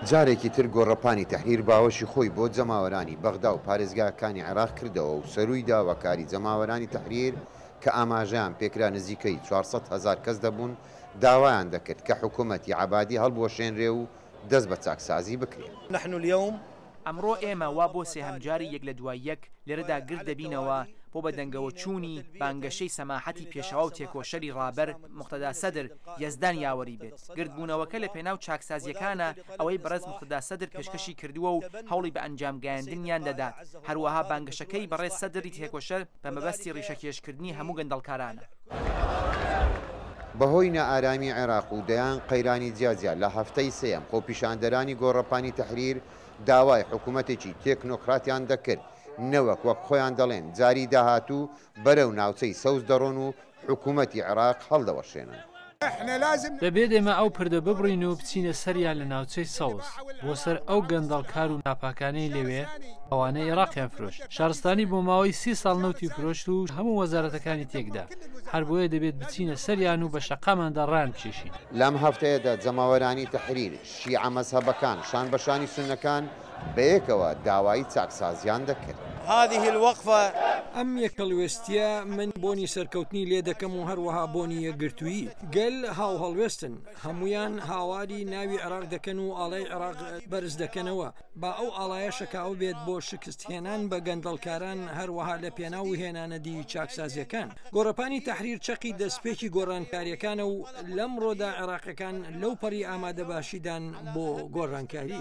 جارێکی تر گۆڕەپانی تەحریر باوەشی خۆی بۆ جەماوەرانی بەغدا و پارێزگاکانی عێراق کردەوە و سەرووی داواکاری جەماوەرانی تەحریر کە ئاماژەیان پێکرا نزیکەی 400,000 کەس دەبوون داوایان دەکرد کە حکوومەتی عەبادی هەڵبوەشێنرێ و دەست بە چاکسازی بکرێت. نحن اليوم ئەمڕۆ ئێمە وا بۆ سێهەمجاری یەک لە دوای یەک لێرەدا گرت دەبینەوە بۆ بەدەنگەوە چوونی بانگەشەی سەماحەتی پێشەوا و تێکۆشەری ڕابەر موقتەدا سەدر یەزدان یاوەری بێت. گردبوونەوەکە لە پێناو چاکسازیەکانە ئەوەی بەڕێز موقتەدا سەدر پێشکەشی کردووە و هەوڵی بە ئەنجام گەیاندنیان دەدات. هەروەها بانگەشەکەی بەڕێز سەدری تێکۆشەر بە مەبەستی ڕیشەکێشکردنی هەموو گەندەڵکارانە. بەهۆی نائارامی عێراق و دەیان قەیرانی جیاجیا لە هەفتەی سێەم خۆپیشاندەرانی گۆڕەپانی تەحریر داوای حکوومەتێکی تێکنۆکراتیان دەکرد نەوەک وەک خۆیان دەڵێن جاری داهاتوو بەرەو ناوچەی سەوز دەڕۆن و حکوومەتی عێراق هەڵدەوەشێنن. دەبێت ئێمە ئەو پردە ببڕین و بچینە سەریان لە ناوچەی سەوز بۆ سەر ئەو گەندەڵکار و ناپاکانەی لەوێ ئەوانەی عێراقیان فرۆشت. شارستانی بۆ ماوەی 30 ساڵ نەوتی فرۆشت و هەموو وەزارەتەکانی تێکدا. هەر بۆیە دەبێت بچینە سەریان و بە شەقاماندا ڕان بچێشین. لەم هەفتەیەدا جەماوەرانی تەحریر شیعە مەزهەبەکان شان بەشانی سونەکان بەیەکەوە داوای چاکسازیان دەکرد. هذه الوقفة ئەم یەکەڵوێستیە من بۆنی سەرکەوتنی لێ دەکەم و هەروەها بۆنی یەکگرتووی گەل هاو هەڵوێستن هەمویان هاواری ناوی عێراق دەکەن و ئاڵای عێراق بەرز دەکەنەوە با ئەو ئاڵایە شەکاو بێت بۆ شکستهێنان بە گەندەڵکاران هەروەها لە پێناو هێنانەدی چاکسازیەکان. گۆڕەپانی تەحریر چەقی دەستپێکی گۆڕانکاریەکانە و لەم ڕۆدا عێراقیەکان لەو پەری ئامادە باشیدان بۆ گۆڕانکاری.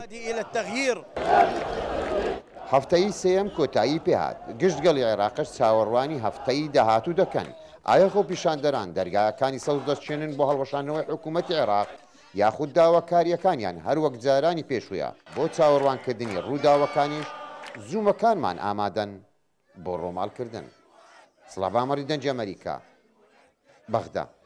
هەفتەی سێەم کۆتایی پێهات گشتگەڵی عێراقش چاوەڕوانی هەفتەی داهاتوو دەکەن. ئایا خۆپیشاندەران دەرگایەکانی سەوز دەستچێنن بۆ هەڵوەشانەوەی حکوومەتی عێراق یاخود داواکاریەکانیان هەروەک جارانی پێشوویە بۆ چاوەڕوانکردنی ڕووداوەکانیش زوومەکانمان ئامادەن بۆ ڕۆماڵکردن. سڵاو ئامەری دەنجی ئەمریکا بەغدا.